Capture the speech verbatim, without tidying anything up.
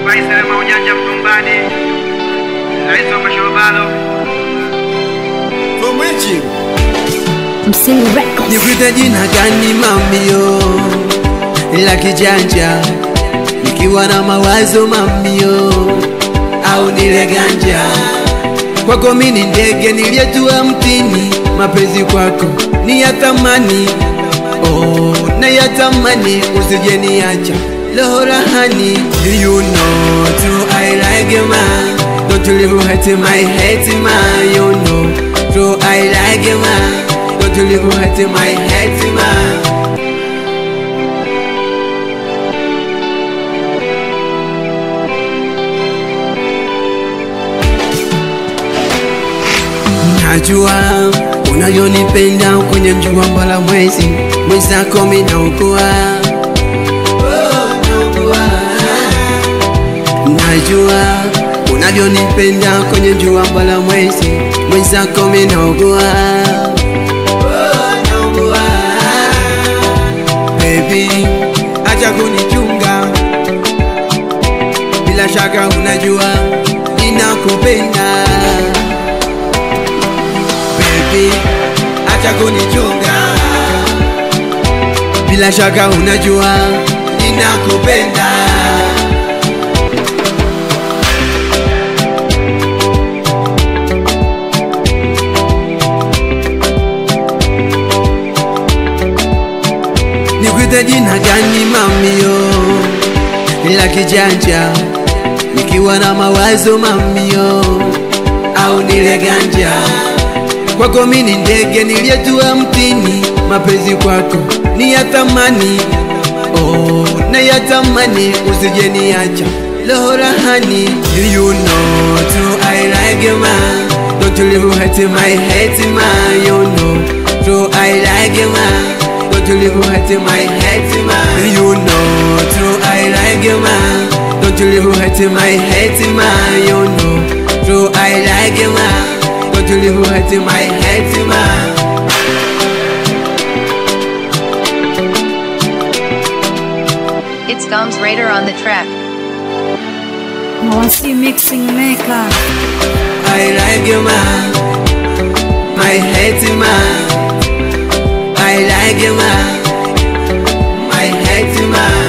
Faisal maujanja mtumbani Rais wa mashobalo Fomwechi Msingi Records. Nikuita jina gani mamio la kijanja, nikiwa na mawazo mamio, au nile ganja kwako mini ndege niliyetua mtini, mapenzi kwako ni ya thamani, oh na ya thamani, usije niacha loho rahani. Do you know true I like you man, don't you leave hurt my head man, you know true I like you man, don't you leave hurt my head man. Najua unayonipenda kwenye jua mbala mwezi, mwenzako mimi naugua, oh naugua. Najua unavyonipenda kwenye jua mbala mwezi, mwenzako mimi naugua, oh naugua. Baby acha kunichunga, bila shaka unajua ninakupenda. Acha kunichunga, bila shaka unajua ninakupenda. Nikuita jina gani mamio la kijanja, nikiwa na mawazo mamio, au nile ganja kwako mini ndege niliyetua mtini, mapenzi kwako ni ya thamani, oh na ya thamani, usije niacha loho rahani. Do you know true I like you man, don't you leave hurt my head man, you know true I like you man, don't you leave hurt my head man. Do you know true I like you man, don't you leave hurt my head man, you know true I like you man, don't you leave hurt my head man. It's Gums Raider on the track. Mawasi mixing maker. I like you man, my head man. I like you man, my head man.